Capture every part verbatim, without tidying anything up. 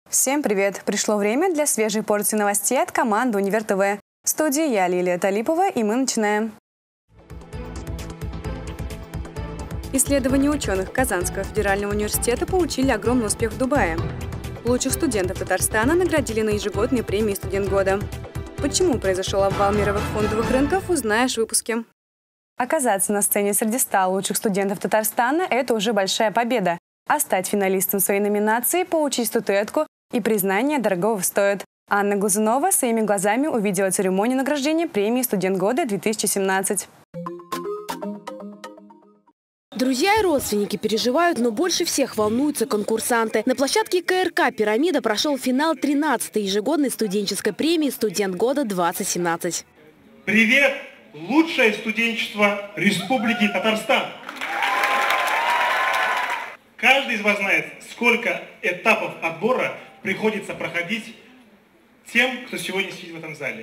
Всем привет! Пришло время для свежей порции новостей от команды Универ ТВ. В студии я, Лилия Талипова, и мы начинаем. Исследования ученых Казанского федерального университета получили огромный успех в Дубае. Лучших студентов Татарстана наградили на ежегодной премии «Студент года». Почему произошел обвал мировых фондовых рынков, узнаешь в выпуске. Оказаться на сцене среди ста лучших студентов Татарстана – это уже большая победа. А стать финалистом своей номинации, получить статуэтку и признание дорогого стоит. Анна Глазунова своими глазами увидела церемонию награждения премии «Студент года-две тысячи семнадцать». Друзья и родственники переживают, но больше всех волнуются конкурсанты. На площадке ка эр ка «Пирамида» прошел финал тринадцатой ежегодной студенческой премии «Студент года-двадцать семнадцать». Привет! Лучшее студенчество Республики Татарстан! Каждый из вас знает, сколько этапов отбора приходится проходить тем, кто сегодня сидит в этом зале.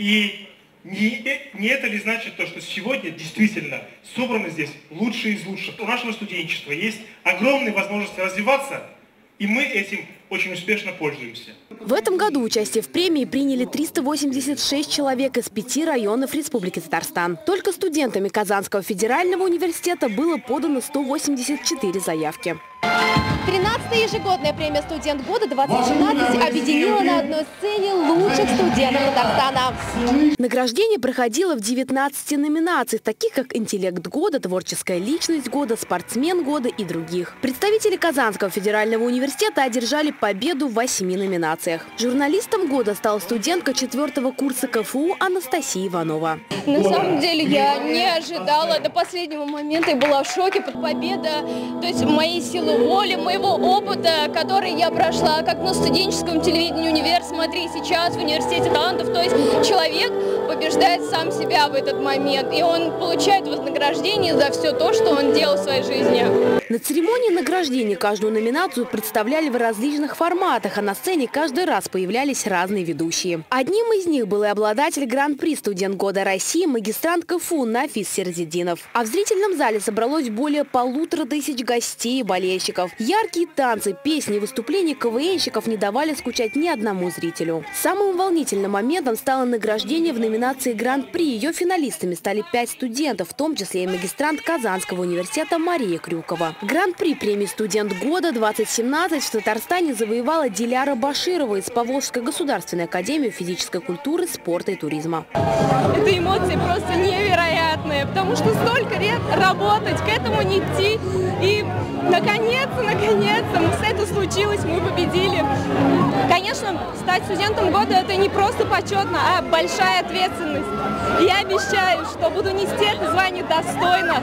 И не, не это ли значит то, что сегодня действительно собраны здесь лучшие из лучших. У нашего студенчества есть огромные возможности развиваться, и мы этим очень успешно пользуемся. В этом году участие в премии приняли триста восемьдесят шесть человек из пяти районов Республики Татарстан. Только студентами Казанского федерального университета было подано сто восемьдесят четыре заявки. тринадцатая ежегодная премия «Студент года-двадцать семнадцать» объединила на одной сцене лучших студентов Татарстана. Награждение проходило в девятнадцати номинациях, таких как «Интеллект года», «Творческая личность года», «Спортсмен года» и других. Представители Казанского федерального университета одержали победу в восьми номинациях. Журналистом года стала студентка четвертого курса ка эф у Анастасия Иванова. На самом деле я не ожидала до последнего момента и была в шоке. Победа, то есть моей силы воли, моего опыта, который я прошла как на студенческом телевидении «Универ», смотри, сейчас в университете талантов. То есть человек побеждает сам себя в этот момент, и он получает вознаграждение за все то, что он делал в своей жизни. На церемонии награждения каждую номинацию представляли в различных форматах, а на сцене каждый раз появлялись разные ведущие. Одним из них был и обладатель гран-при «Студент года России», магистрант ка эф у Нафис Серзиддинов. А в зрительном зале собралось более полутора тысяч гостей и болельщиков. Яркие танцы, песни и выступления ка вэ энщиков не давали скучать ни одному зрителю. Самым волнительным моментом стало награждение в номинации «Гран-при». Ее финалистами стали пять студентов, в том числе и магистрант Казанского университета Мария Крюкова. Гран-при премии «Студент года-двадцать семнадцать» в Татарстане завоевала Диляра Баширова из Поволжской государственной академии физической культуры, спорта и туризма. Это эмоции просто невероятные, потому что столько лет работать, к этому не идти. И наконец-то, наконец-то, это случилось, мы победили. Конечно, стать студентом года – это не просто почетно, а большая ответственность. Я обещаю, что буду нести это звание достойно.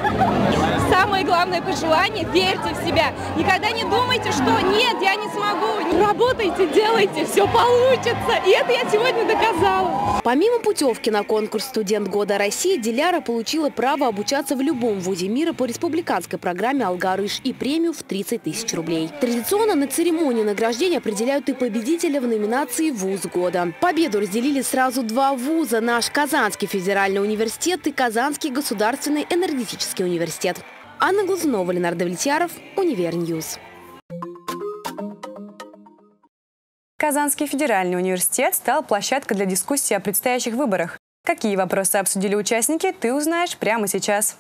Самое главное пожелание – верьте в себя. Никогда не думайте, что нет, я не смогу. Работайте, делайте, все получится. И это я сегодня доказала. Помимо путевки на конкурс «Студент года России», Диляра получила право обучаться в любом вузе мира по республиканской программе «Алгарыш» и премию в тридцать тысяч рублей. Традиционно на церемонии награждения определяют и победителя в номинации «Вуз года». Победу разделили сразу два вуза – наш Казанский федеральный университет и Казанский государственный энергетический университет. Анна Глазунова, Ленардо Влетьяров, Универньюз. Казанский федеральный университет стал площадкой для дискуссии о предстоящих выборах. Какие вопросы обсудили участники, ты узнаешь прямо сейчас.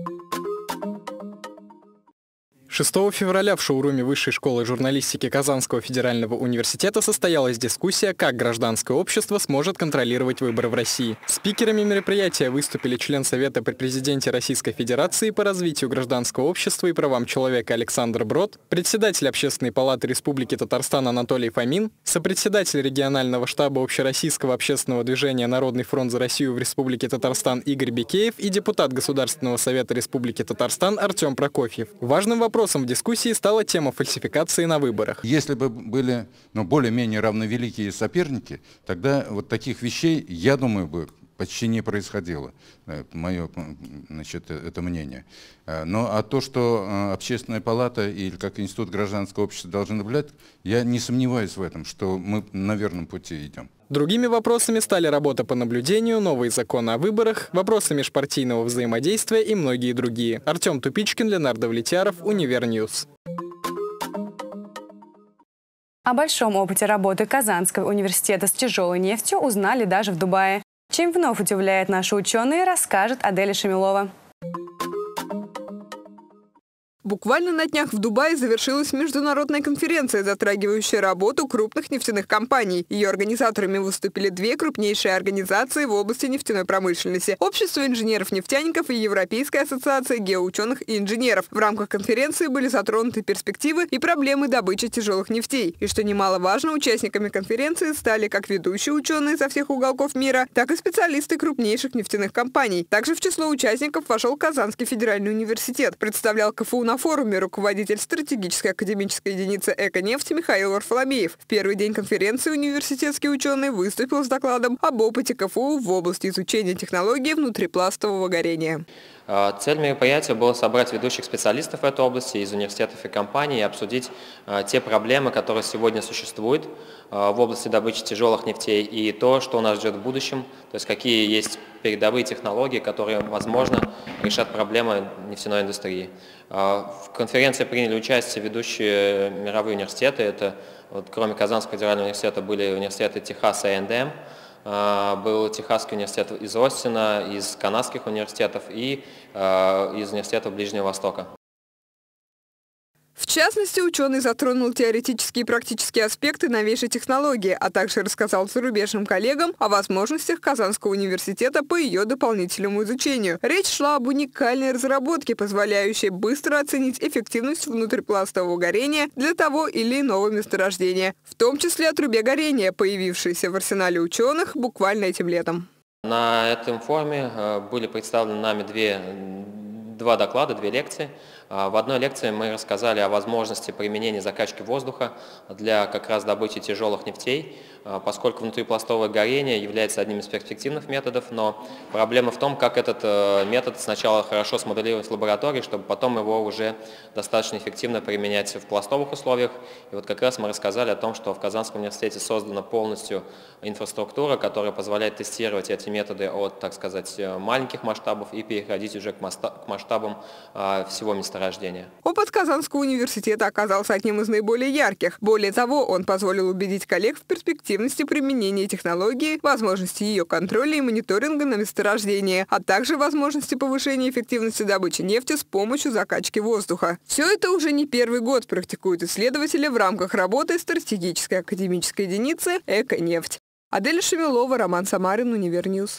шестого февраля в шоуруме Высшей школы журналистики Казанского федерального университета состоялась дискуссия, как гражданское общество сможет контролировать выборы в России. Спикерами мероприятия выступили член Совета при президенте Российской Федерации по развитию гражданского общества и правам человека Александр Брод, председатель Общественной палаты Республики Татарстан Анатолий Фомин, сопредседатель регионального штаба Общероссийского общественного движения «Народный фронт за Россию» в Республике Татарстан Игорь Бекеев и депутат Государственного совета Республики Татарстан Артем Прокофьев. Важным вопросом в дискуссии стала тема фальсификации на выборах. Если бы были ну, более-менее равновеликие соперники, тогда вот таких вещей, я думаю, бы почти не происходило. Мое, значит, это мнение. Но а то, что Общественная палата или как Институт гражданского общества должны наблюдать, я не сомневаюсь в этом, что мы на верном пути идем. Другими вопросами стали работа по наблюдению, новые законы о выборах, вопросы межпартийного взаимодействия и многие другие. Артем Тупичкин, Ленардо Влетьяров, Универньюз. О большом опыте работы Казанского университета с тяжелой нефтью узнали даже в Дубае. Чем вновь удивляет наши ученые, расскажет Аделя Шамилова. Буквально на днях в Дубае завершилась международная конференция, затрагивающая работу крупных нефтяных компаний. Ее организаторами выступили две крупнейшие организации в области нефтяной промышленности – Общество инженеров-нефтяников и Европейская ассоциация геоученых и инженеров. В рамках конференции были затронуты перспективы и проблемы добычи тяжелых нефтей. И что немаловажно, участниками конференции стали как ведущие ученые со всех уголков мира, так и специалисты крупнейших нефтяных компаний. Также в число участников вошел Казанский федеральный университет. Представлял КФУ на форуме руководитель стратегической академической единицы «Эко-нефть» Михаил Варфоломеев. В первый день конференции университетский ученый выступил с докладом об опыте КФУ в области изучения технологий внутрипластового горения. Цель мероприятия была собрать ведущих специалистов в этой области из университетов и компаний и обсудить те проблемы, которые сегодня существуют в области добычи тяжелых нефтей и то, что нас ждет в будущем, то есть какие есть передовые технологии, которые, возможно, решат проблемы нефтяной индустрии. В конференции приняли участие ведущие мировые университеты. Это, вот, кроме Казанского федерального университета, были университеты Техаса и эй энд эм, был Техасский университет из Остина, из канадских университетов и из университетов Ближнего Востока. В частности, ученый затронул теоретические и практические аспекты новейшей технологии, а также рассказал зарубежным коллегам о возможностях Казанского университета по ее дополнительному изучению. Речь шла об уникальной разработке, позволяющей быстро оценить эффективность внутрипластового горения для того или иного месторождения, в том числе о трубе горения, появившейся в арсенале ученых буквально этим летом. На этом форуме были представлены нами две Два доклада, две лекции. В одной лекции мы рассказали о возможности применения закачки воздуха для как раз добычи тяжелых нефтей, поскольку внутрипластовое горение является одним из перспективных методов, но проблема в том, как этот метод сначала хорошо смоделировать в лаборатории, чтобы потом его уже достаточно эффективно применять в пластовых условиях. И вот как раз мы рассказали о том, что в Казанском университете создана полностью инфраструктура, которая позволяет тестировать эти методы от, так сказать, маленьких масштабов и переходить уже к масштабам всего месторождения. Опыт Казанского университета оказался одним из наиболее ярких. Более того, он позволил убедить коллег в перспективности применения технологии, возможности ее контроля и мониторинга на месторождении, а также возможности повышения эффективности добычи нефти с помощью закачки воздуха. Все это уже не первый год практикуют исследователи в рамках работы стратегической академической единицы «Эко-нефть». Аделя Шамилова, Роман Самарин, Универньюз.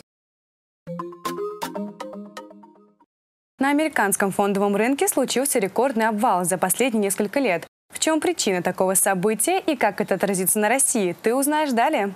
На американском фондовом рынке случился рекордный обвал за последние несколько лет. В чем причина такого события и как это отразится на России, ты узнаешь далее.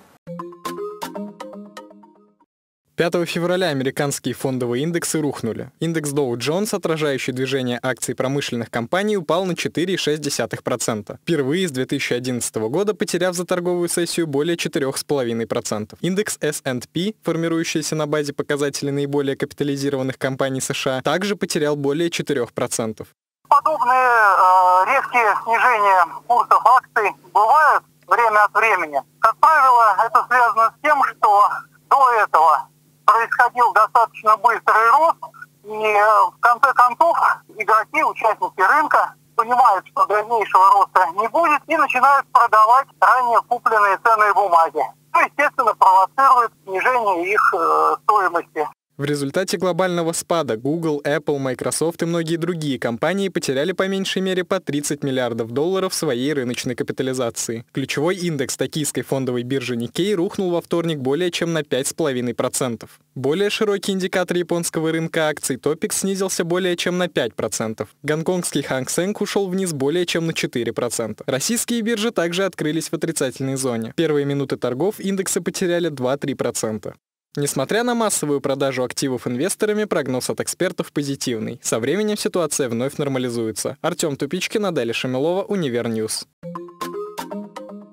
пятого февраля американские фондовые индексы рухнули. Индекс Dow Jones, отражающий движение акций промышленных компаний, упал на четыре целых шесть десятых процента. Впервые с две тысячи одиннадцатого года потеряв за торговую сессию более четырёх целых пяти десятых процента. Индекс эс энд пи, формирующийся на базе показателей наиболее капитализированных компаний США, также потерял более четырёх процентов. Подобные э, резкие снижения курсов акций бывают время от времени. Как правило, это связано с тем, что до этого происходил достаточно быстрый рост, и в конце концов игроки, участники рынка понимают, что дальнейшего роста не будет, и начинают продавать ранее купленные ценные бумаги. Что, естественно, провоцирует снижение их э, стоимости. В результате глобального спада Google, Apple, Microsoft и многие другие компании потеряли по меньшей мере по тридцать миллиардов долларов своей рыночной капитализации. Ключевой индекс токийской фондовой биржи Nikkei рухнул во вторник более чем на пять целых пять десятых процента. Более широкий индикатор японского рынка акций Топикс снизился более чем на пять процентов. Гонконгский Hang Seng ушел вниз более чем на четыре процента. Российские биржи также открылись в отрицательной зоне. Первые минуты торгов индексы потеряли два-три процента. Несмотря на массовую продажу активов инвесторами, прогноз от экспертов позитивный. Со временем ситуация вновь нормализуется. Артем Тупичкин, Аделя Шамилова, Универньюз.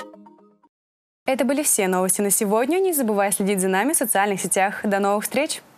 Это были все новости на сегодня. Не забывай следить за нами в социальных сетях. До новых встреч!